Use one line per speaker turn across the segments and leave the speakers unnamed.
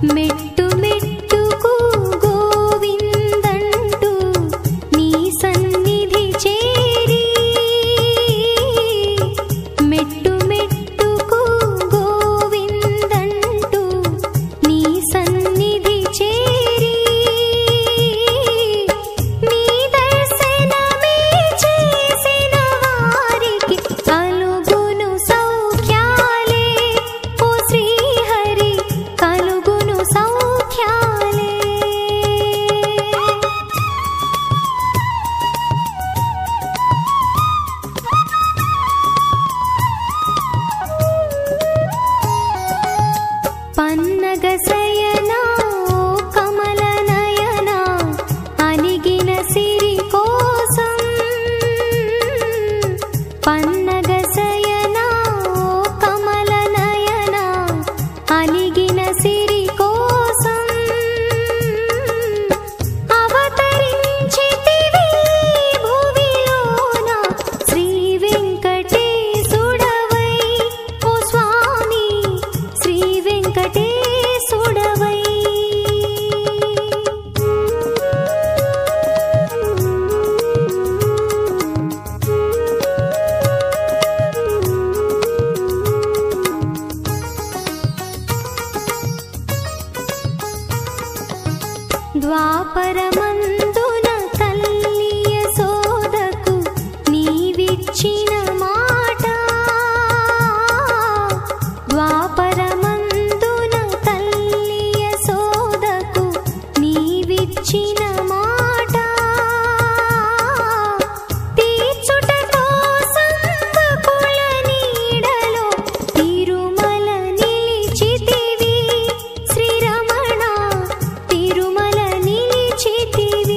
మెట్టు మెట్టుకు గోవిందంటూ నీ సన్నిధి చేరి మెట్టు మెట్టుకు గోవిందంటూ నీ సన్నిధి చేరి నీ దర్శనమే చేసిన వారికి కలుగును సౌఖ్యాలే ఓ శ్రీహరి కలుగును సౌఖ్యాలే. పన్నగ శయనా ఓ కమల నయనా అలిగిన సిరి కోసం పన్నగ శయనా ఓ కమల నయనా అలిగిన సిరి కోసం అవతరించితివి భువిలోన శ్రీ వెంకటేశుడవై ఓ స్వామి శ్రీ వెంకటేశుడవై. ద్వాపరమందున తల్లి యశోదకు నీవిచ్చిన మాట ద్వాపరమందున తల్లి యశోదకు నీవిచ్చిన మాట తీర్చుట కోసం బకుల నీడలో తిరుమల నిలిచితివి శ్రీరమణ తిరుమల నిలిచితివి.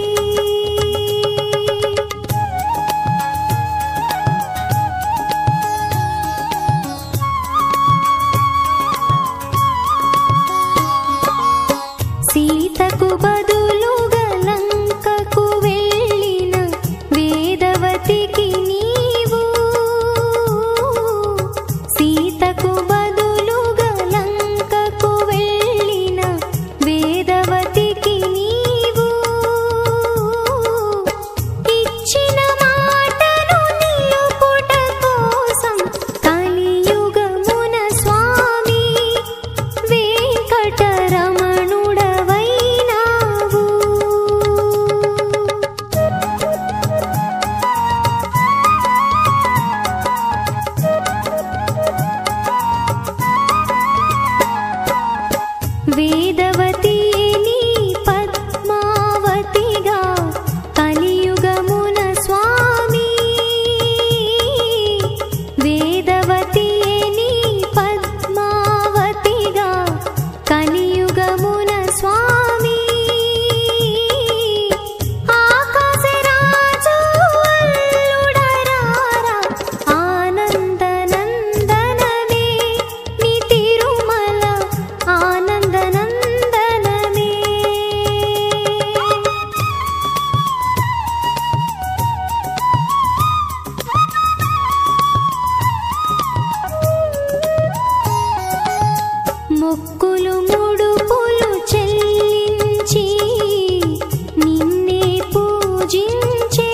సీతకు బదులుగా లంకకు వెళ్ళిన వేదవతికి నీవు సీతకు బదులుగా లంకకు వెళ్ళిన వేదవతికి నీవు ఇచ్చిన మాటను నిలుపుట కోసం కలియుగమున స్వామి వెంకటరమణుడవైనావు. వేదవతి నీ పద్మావతిగా కలియుగమున స్వామి వేదవతి నీ పద్మావతిగా కలియుగమున స్వామి ఆకాశరాజు అల్లుడరారా ఆనందనందనమే నీ తిరుమల ఆనందనందనమే. మొక్కులు ముడుపులు చెల్లించి నిన్నే పూజించే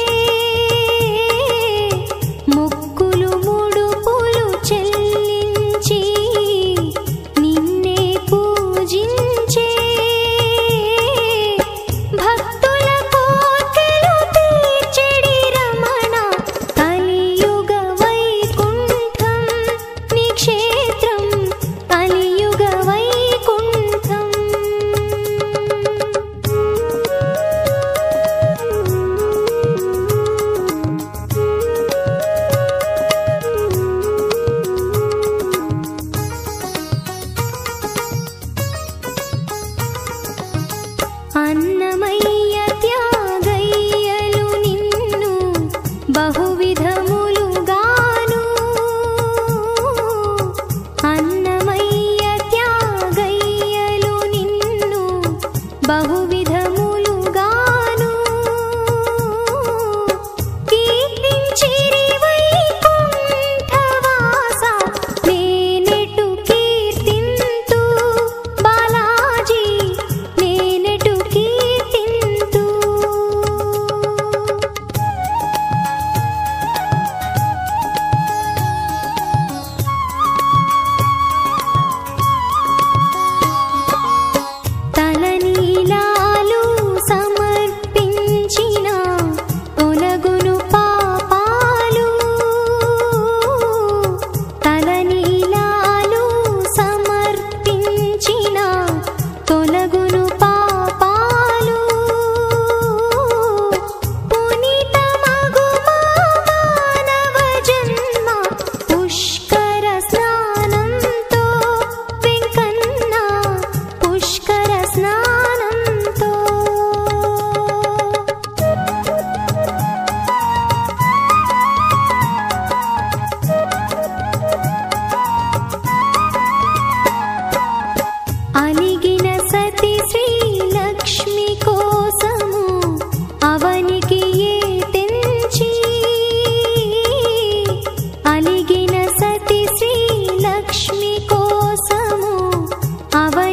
మొక్కులు ముడుపులు చెల్లించి నిన్నే పూజించే భక్తుల కోర్కెలు తీర్చెడి రమణ కలియుగ వైకుంఠం నీ క్షేత్రం కలియుగ వైకుంఠం. అన్నమయ్య త్యాగయ్యలు నిన్ను బహువిధములుగాను అన్నమయ్య త్యాగయ్యలు నిన్ను బహువిధములుగాను కీర్తించిరి వైకుంఠవాస నేనెటు కీర్తింతు బాలాజీ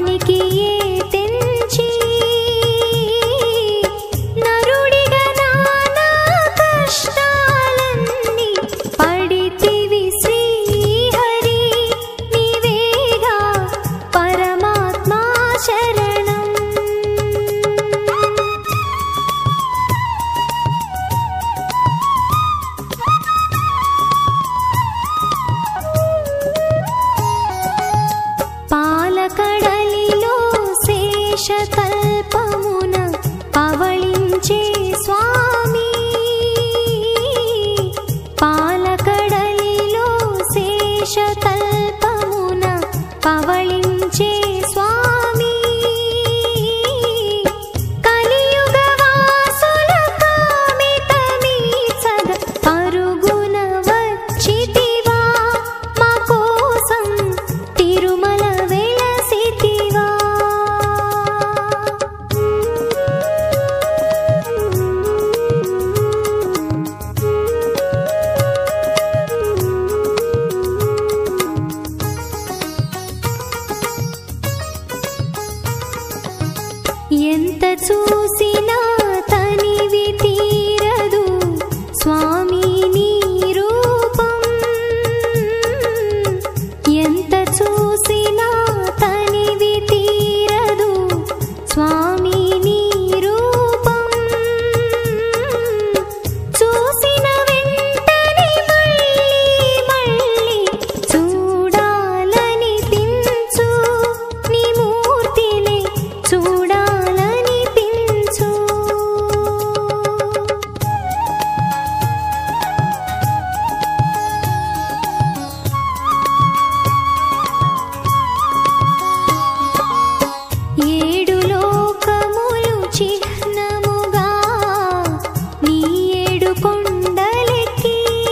పనికి తెంచి నరుడిగా నానా కష్టాలన్నీ పడితివి శ్రీహరి నీవేగా పరమాత్మా శరణం. పాలకడలిలో శేషతల్పమున పవళించే స్వామి, పాలకడలిలో శేషతల్పమున పవళించే స్వామి, కలియుగ వాసుల కామితమీచగ పరుగున వచ్చితివా మా కోసం తిరుమల వెలసితివా. ఎంత చూసినా తనివి తీరదు స్వామి నీ రూపం, ఎంత చూసినా తనివి తీరదు స్వామి నీ రూపం, చూసిన వెంటనే మళ్ళీ మళ్ళీ చూడాలనిపించు నీ మూర్తినే చూడాలనిపించు. ఏడు లోకములు చిహ్నముగా నీ ఏడు కొండలెక్కి,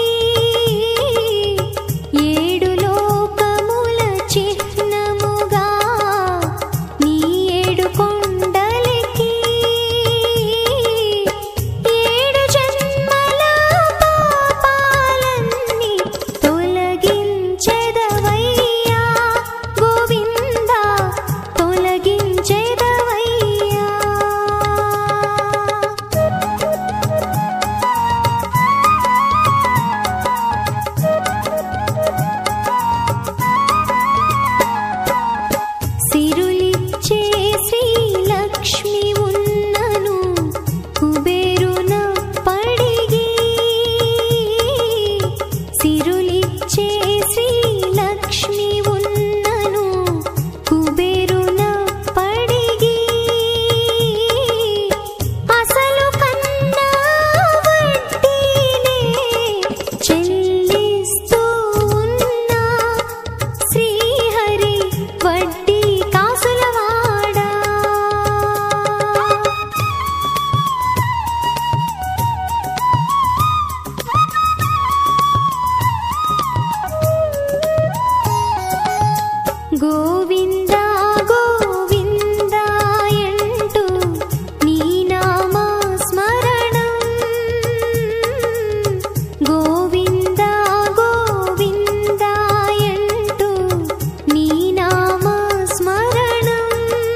ఏడు లోకముల చిహ్నముగా నీ ఏడు కొండలెక్కి, ఏడు జన్మల పాపాలన్నీ తొలగించెదవయ్యా గోవిందా, తొలగించెదవయ్యా. సిరులిచ్చే శ్రీలక్ష్మి ఉన్నను కుబేరున పడిగి, సిరులిచ్చే శ్రీలక్ష్మి ఉన్నను కుబేరున పడిగి, అసలు కన్నా వడ్డీనే చెల్లిస్తూ ఉన్నా శ్రీహరి వడ్డీ కాసులవాడా. గోవిందా గోవిందాయంటూ నీ నామ స్మరణం, గోవిందా గోవిందాయంటూ నీ నామ స్మరణం,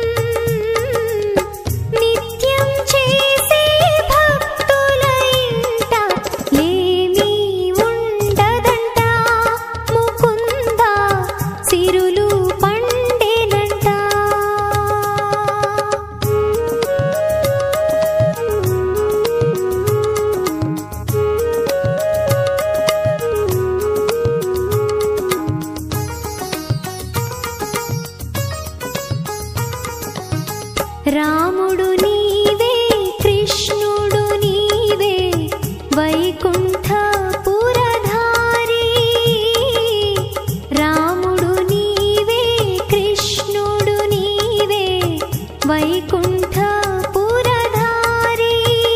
నిత్యం చేసే భక్తుల ఇంట లేమి ఉండదంట ముకుందా, సిరులు పండేనంట. రాముడు నీవే కృష్ణుడు నీవే వైకుంఠపురధారి, రాముడు నీవే కృష్ణుడు నీవే వైకుంఠపురధారి,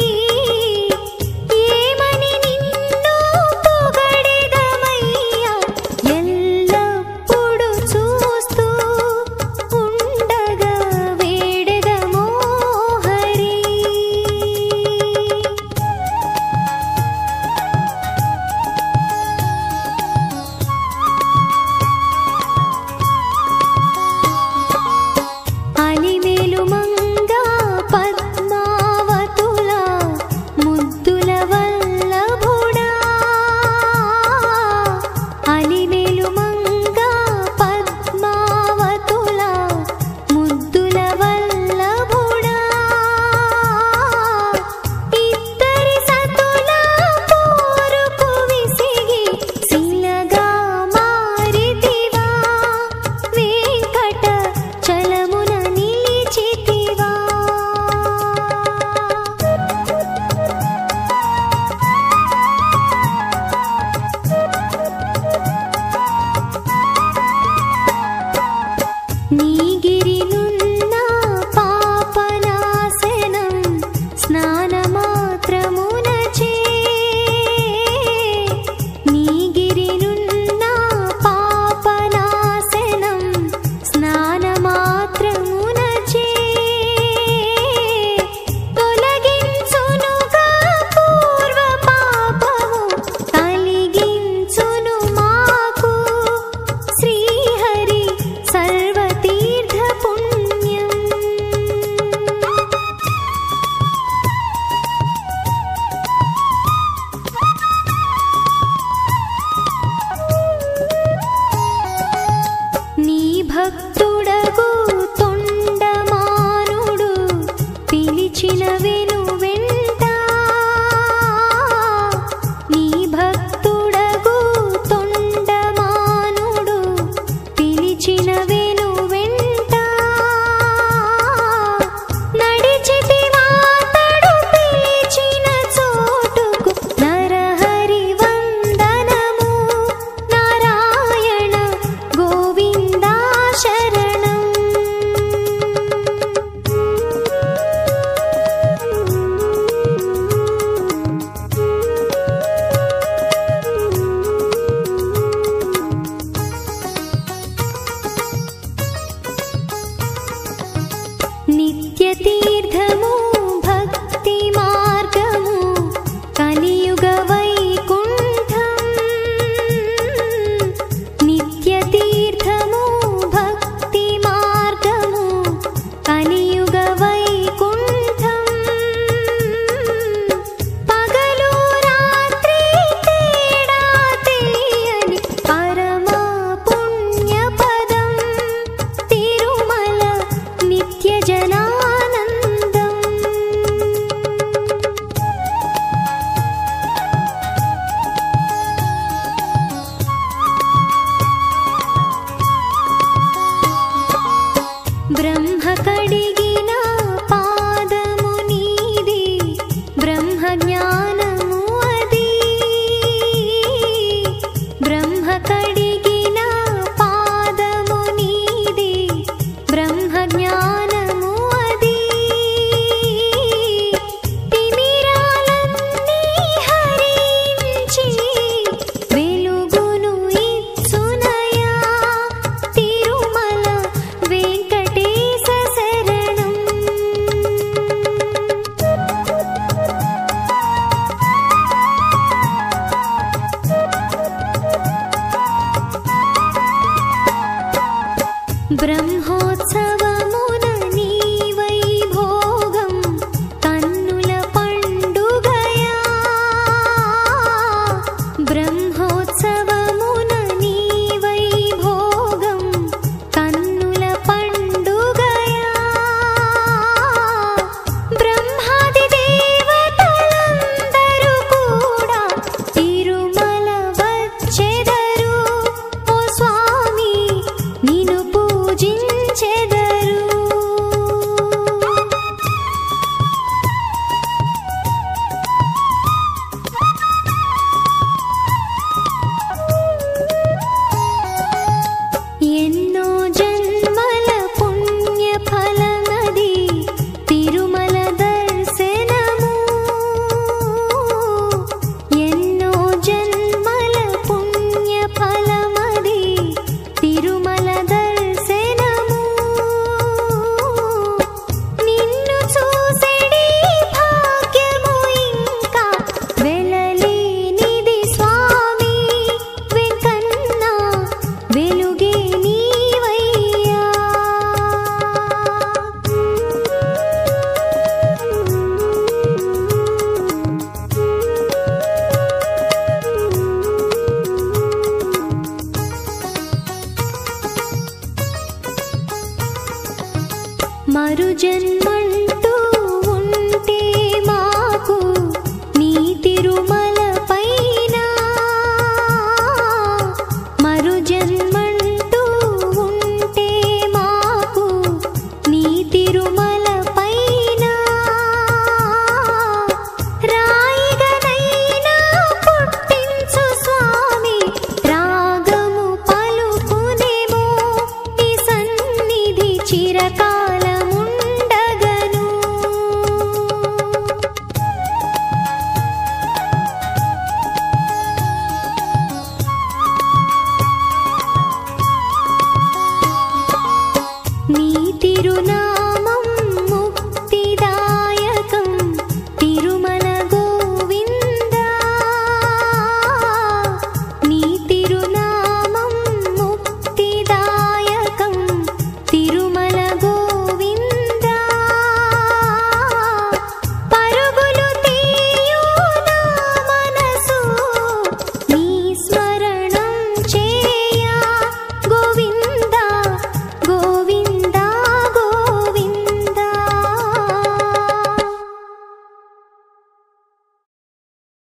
ఏమని నిన్ను పొగడెదమయ్యా ఎల్లప్పుడూ చూస్తూ ఉండగా వేడెదమో హరి. నిత్యతీర్థము భక్తి మార్గము కలియుగ వైకుంఠం. నిత్యతీర్థము భక్తి మార్గము కలియుగ వైకుంఠం. పగలు రాత్రి తేడా తెలియని పరమ పుణ్యపదం తిరుమల నిత్య జనానందం. బ్రహ్మ కడిగిన పాదము నీది బ్రహ్మ జ్ఞానము అది. బ్రహ్మ కడిగిన పాదము నీది బ్రహ్మ జ్ఞానము అది. తిమిరాలన్నీ హరించి వెలుగును ఇచ్చునయా తిరుమల వెంకటేశ శరణం. బ్రహ్మోత్సవమున నీ వైభోగం కన్నుల పండుగయా. బ్రహ్మోత్సవమున నీ వైభోగం కన్నుల పండుగయా. బ్రహ్మాది దేవతలందరూ కూడా తిరుమల వచ్చెదరు. ఓ స్వామి నిన్ను పూజించెదరు. ఎన్నో జన్మల పుణ్య ఫలమది తిరుమల దర్శనము. ఎన్నో జన్మల పుణ్య ఫలమది తిరుమల దర్శనము. నిన్ను చూసెడి భాగ్యము ఇంకా వెలలేనిది స్వామి వెంకన్న వెలుగే నీవయ్యా. మరు జన్మంటూ ఉంటే మాకు నీ తిరుమల పైన. మరు జన్మంటూ ఉంటే మాకు నీ తిరుమల